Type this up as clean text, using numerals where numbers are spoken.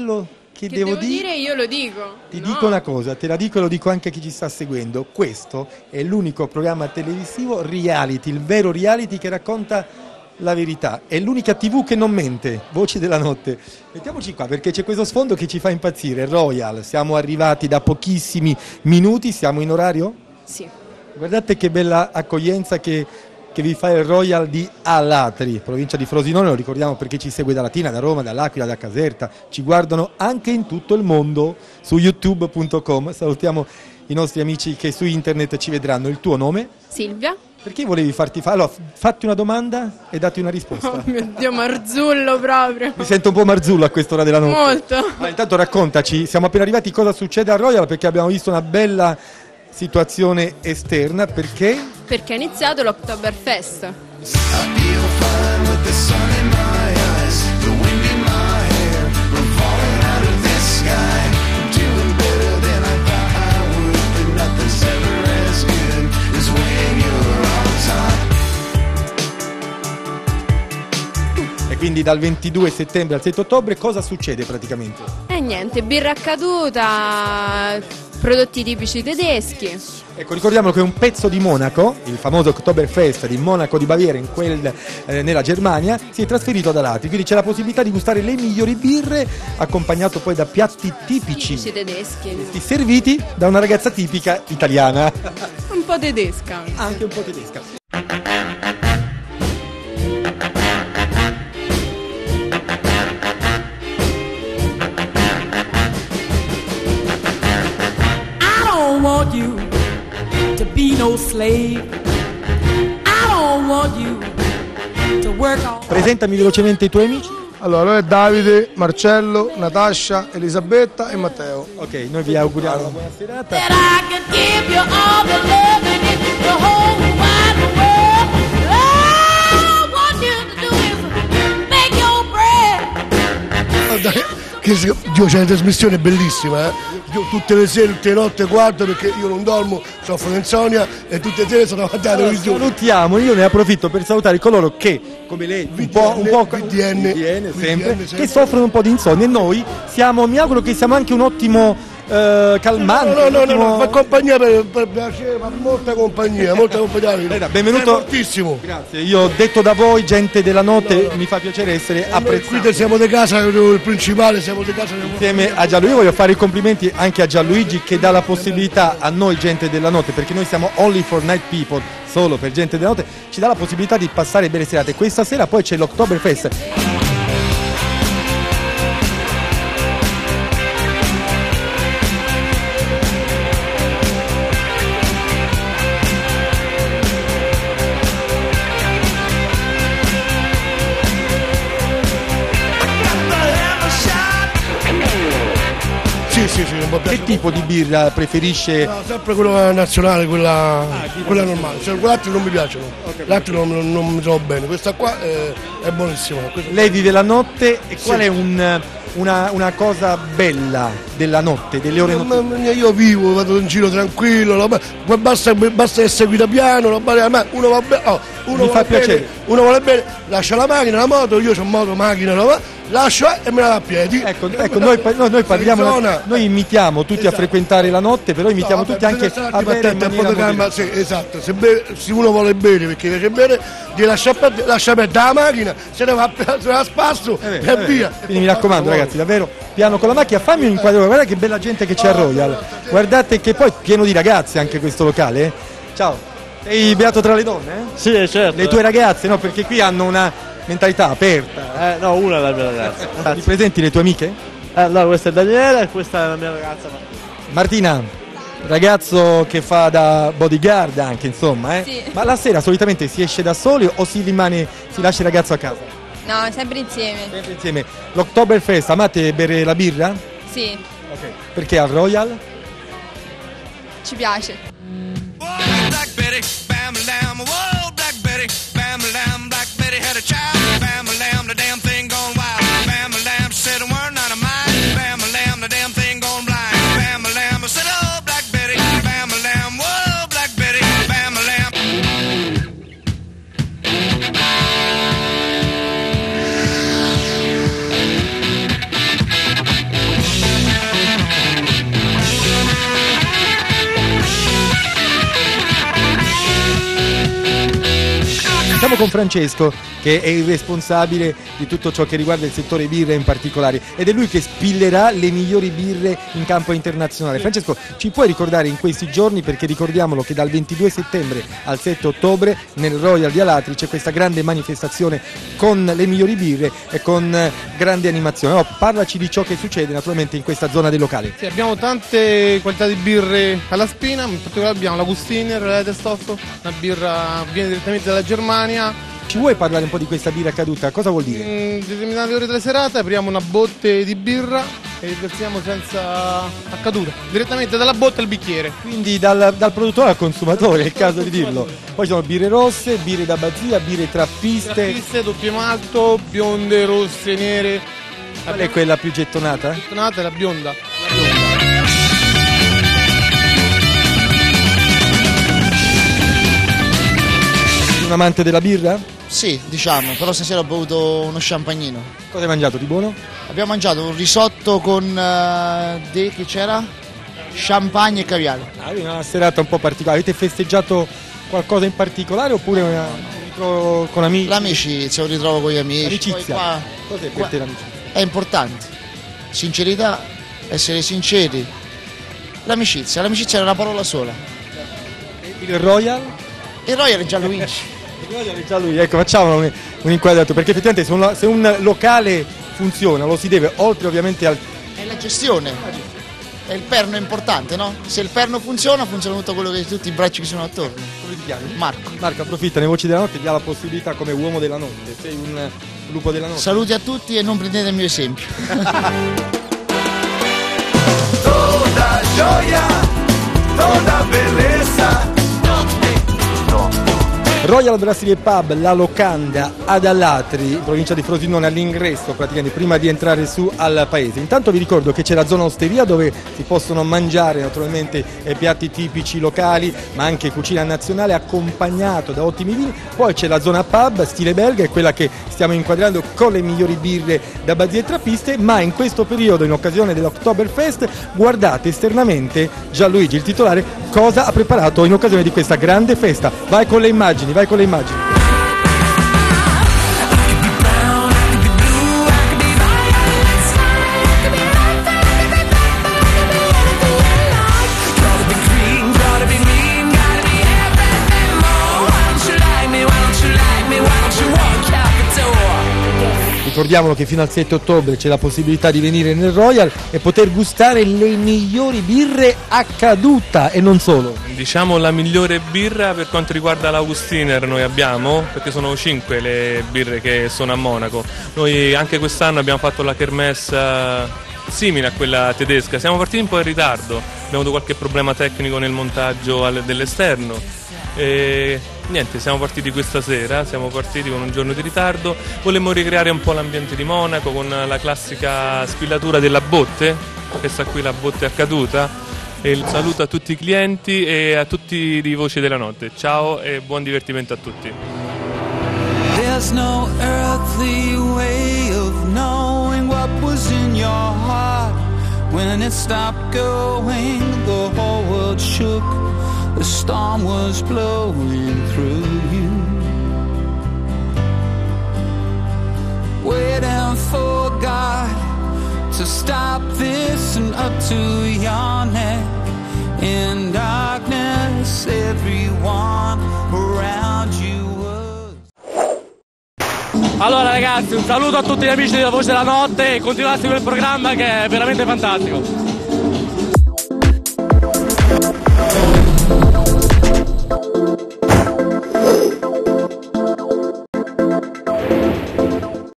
quello che devo dire io lo dico. Ti dico una cosa, te la dico e lo dico anche a chi ci sta seguendo. Questo è l'unico programma televisivo reality, il vero reality che racconta la verità. È l'unica TV che non mente. Voci della notte. Mettiamoci qua perché c'è questo sfondo che ci fa impazzire. Royal, siamo arrivati da pochissimi minuti, siamo in orario? Sì. Guardate che bella accoglienza che vi fa il Royal di Alatri, provincia di Frosinone, lo ricordiamo perché ci segue da Latina, da Roma, dall'Aquila, da Caserta, ci guardano anche in tutto il mondo su youtube.com. Salutiamo i nostri amici che su internet ci vedranno. Il tuo nome? Silvia. Perché volevi farti fare? Allora, fatti una domanda e datti una risposta. Oh mio Dio, Marzullo proprio. Mi sento un po' Marzullo a quest'ora della notte. Molto. Ma intanto raccontaci, siamo appena arrivati, cosa succede al Royal, perché abbiamo visto una bella situazione esterna, perché? Perché è iniziato l'Oktoberfest. E quindi dal 22 settembre al 7 ottobre cosa succede praticamente? E niente, birra caduta, prodotti tipici tedeschi. Ecco, ricordiamo che un pezzo di Monaco, il famoso Oktoberfest di Monaco di Baviera nella Germania, si è trasferito ad Alatri, quindi c'è la possibilità di gustare le migliori birre, accompagnato poi da piatti tipici tedeschi. Serviti da una ragazza tipica italiana. Un po' tedesca. Anche un po' tedesca. Want you to be no slave. I don't want you to work on. Presentami velocemente i tuoi amici. Allora, noi è Davide, Marcello, Natascia, Elisabetta e Matteo. Ok, noi vi auguriamo una buona serata. That I could give you all the loving in the whole wide world. All I want you to do is make your bread. Guarda che Dio, c'è una trasmissione bellissima, Io tutte le sere, tutte le notti guardo perché io non dormo, soffro di insonnia e tutte le sere sono davanti alla televisione. Salutiamo, io ne approfitto per salutare coloro che, come lei, un po' VDN sempre, che soffrono un po' di insonnia, e noi siamo, mi auguro che siamo anche un ottimo calmante. No, fa compagnia per piacere, ma molta compagnia. Benvenuto. Fortissimo. Grazie, io detto da voi, gente della notte, mi fa piacere essere apprezzato. Qui siamo di casa, il principale, siamo di casa. Insieme a Gianluigi, voglio fare i complimenti anche a Gianluigi che dà la possibilità a noi, gente della notte, perché noi siamo only for night people, solo per gente della notte, ci dà la possibilità di passare belle serate. Questa sera poi c'è l'Oktoberfest. Sì, che tipo di birra preferisce? No, sempre quella nazionale, quella normale, cioè, quelle altre non mi piacciono, le altre non mi trovo bene, questa qua è buonissima. Lei vive la notte e qual è una cosa bella della notte, delle ore notturne? Io vivo, vado in giro tranquillo, basta essere guida piano, uno va bene, uno vuole bene, lascia la macchina, la moto, io ho moto, macchina, lascio e me la va a piedi. Ecco, noi parliamo, noi invitiamo tutti a frequentare la notte, però invitiamo tutti anche a bere in maniera moderata. Sì, esatto, se uno vuole bere perché piace bere, gli lascia perdere la macchina, se ne va a spasso e via. Quindi mi raccomando ragazzi, davvero piano con la macchina, fammi un inquadro, guarda che bella gente che c'è a Royal, guardate che poi pieno di ragazze anche questo locale. Ciao, sei beato tra le donne? Sì, certo. Le tue ragazze, no? Perché qui hanno una mentalità aperta. No, una è la mia ragazza. Ti presenti le tue amiche? No, questa è Daniela e questa è la mia ragazza. Martina, ragazzo che fa da bodyguard anche, insomma, Sì. Ma la sera solitamente si esce da soli o si lascia il ragazzo a casa? No, sempre insieme. Sempre insieme. L'Oktoberfest, amate bere la birra? Sì, Ok. Perché al Royal? ci piace. Black Betty, bam lamb, whoa, Black Betty, bam lamb, Black Betty had a child, bam lamb, the damn thing gone wild, bam lamb, she said a word not of mine, bam lamb, the damn thing gone blind, bam lamb, I said oh Black Betty, bam lamb, whoa, Black Betty, bam lamb. con Francesco, che è il responsabile di tutto ciò che riguarda il settore birre in particolare, ed è lui che spillerà le migliori birre in campo internazionale. Francesco, ci puoi ricordare in questi giorni, perché ricordiamolo che dal 22 settembre al 7 ottobre nel Royal di Alatri c'è questa grande manifestazione con le migliori birre e con grande animazione. No, parlaci di ciò che succede naturalmente in questa zona del locale. Sì, abbiamo tante qualità di birre alla spina, in particolare abbiamo la Gustiner, la Leiterstoff, una birra viene direttamente dalla Germania. Ci vuoi parlare un po' di questa birra caduta? Cosa vuol dire? In determinate ore della serata apriamo una botte di birra e versiamo senza accaduta, direttamente dalla botte al bicchiere. Quindi dal produttore al consumatore, è il caso di dirlo. Poi ci sono birre rosse, birre da bazzia, birre trappiste. Trappiste, doppio malto, bionde, rosse, nere. Qual è quella più gettonata? Gettonata è la bionda. Un amante della birra? Sì, diciamo, però stasera ho bevuto uno champagnino. Cosa hai mangiato di buono? Abbiamo mangiato un risotto con che c'era? Champagne e caviale. Una serata un po' particolare. Avete festeggiato qualcosa in particolare oppure un ritrovo con amici? L'amicizia, un ritrovo con gli amici. L'amicizia? Qua, cos'è per te l'amicizia? È importante. Sincerità, essere sinceri. L'amicizia è una parola sola. Il Royal? Il Royal è Gianluigi. Ecco, facciamo un inquadrato, perché effettivamente se un locale funziona lo si deve oltre ovviamente al... È la gestione, è il perno importante, no? Se il perno funziona tutto quello che tutti i bracci che sono attorno. Come ti chiami? Marco. Marco, approfitta, nei Voci della Notte ti dà la possibilità come uomo della notte, sei un lupo della notte. Saluti a tutti e non prendete il mio esempio. Toda gioia, toda bellezza. Royal Brasserie Pub, la locanda ad Alatri, in provincia di Frosinone, all'ingresso praticamente prima di entrare su al paese. Intanto vi ricordo che c'è la zona osteria dove si possono mangiare naturalmente piatti tipici locali, ma anche cucina nazionale accompagnato da ottimi vini. Poi c'è la zona pub stile belga, è quella che stiamo inquadrando con le migliori birre da bazie e trappiste, ma in questo periodo, in occasione dell'Oktoberfest, guardate esternamente Gianluigi, il titolare, cosa ha preparato in occasione di questa grande festa. Vai con le immagini. Ricordiamolo che fino al 7 ottobre c'è la possibilità di venire nel Royal e poter gustare le migliori birre a caduta e non solo. Diciamo la migliore birra per quanto riguarda l'Augustiner noi abbiamo, perché sono 5 le birre che sono a Monaco. Noi anche quest'anno abbiamo fatto la kermesse simile a quella tedesca, siamo partiti un po' in ritardo, abbiamo avuto qualche problema tecnico nel montaggio dell'esterno. E niente, siamo partiti questa sera, siamo partiti con un giorno di ritardo, volemmo ricreare un po' l'ambiente di Monaco con la classica spillatura della botte, questa qui la botte a caduta, e il saluto a tutti i clienti e a tutti di Voci della Notte. Ciao e buon divertimento a tutti. There's no earthly way of knowing what was in your heart. When it stopped going, the whole world shook. The storm was blowing through you. Waiting for God to stop this and up to your neck. In darkness, everyone around you was... Allora ragazzi, un saluto a tutti gli amici della Voce della Notte e continuate a seguire il programma che è veramente fantastico.